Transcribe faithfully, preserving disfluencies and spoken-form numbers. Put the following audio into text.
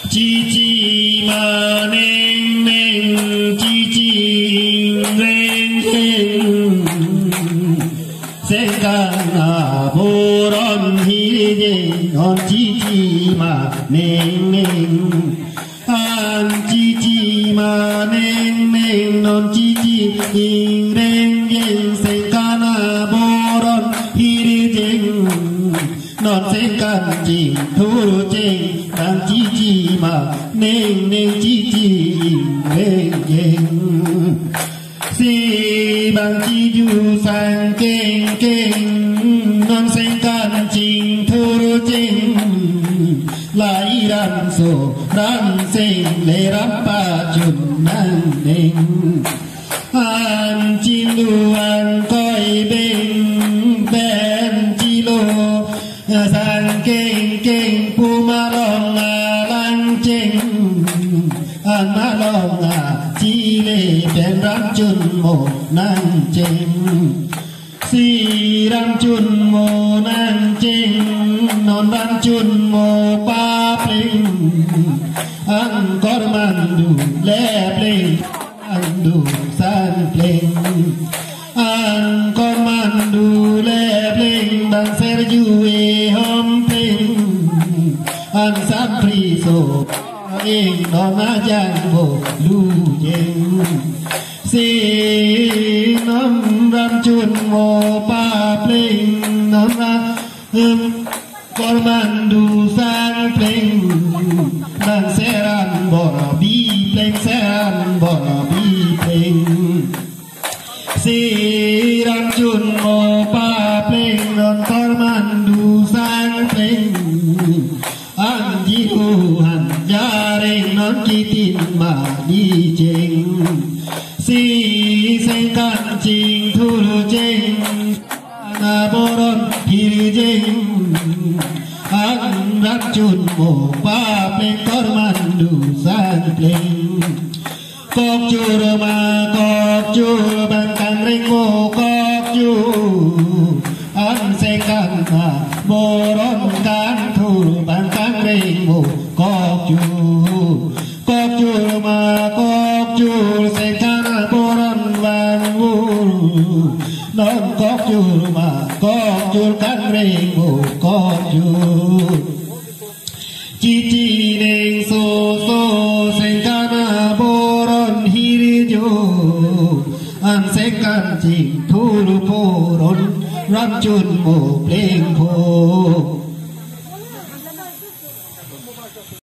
chi chi mà nên nên chi chi nên nên sẽ càng à vô ron hi đi non chi chi mà nên nên an chi chi mà nên nên non chi chi in nên nên sẽ càng à vô ron hi đi non sẽ càng chỉ thu chinh càng chi chi mà nên nên chi chi nên nên si bằng chi du sang keng keng non sẽ càng chinh thu chinh lại ram so ram sinh lệ ram pa chun nan nên an chi lu an coi bên bên chi lô sang keng keng pu ma long a lang ching an ma long a chi lệ bên ram chun mo nan ching si ram chun mo nan ching non ram chun mo pa pling an kor man du le pling an du san pling an kor man du le pling dan ser ju e hom pling an sap pri so ing non a jang bo lu jeng si nam ram chun mo pa pling nam ra hum kor man du san pling dan seran bo bi pling seran bo bi pling si ram chun mo pa pling non kor man du san pling an ji hu han ja re non ki tin ma di cheng si sen kan ching thu cheng na boron hir jeng an ram chun mo pa pling kor man du san pling kok chur ma kok chur ban kan ring mo kok chu an sen kan ma boron kan thu ban kan ring mo kok chu kok chur ma kok chur sen kan boron van vu non kok chur ma kok chur kan ring mo kok chur chi chi nên so so sen kan boron hir jo an sen kan ching thu lu poron ram chun mo pleng po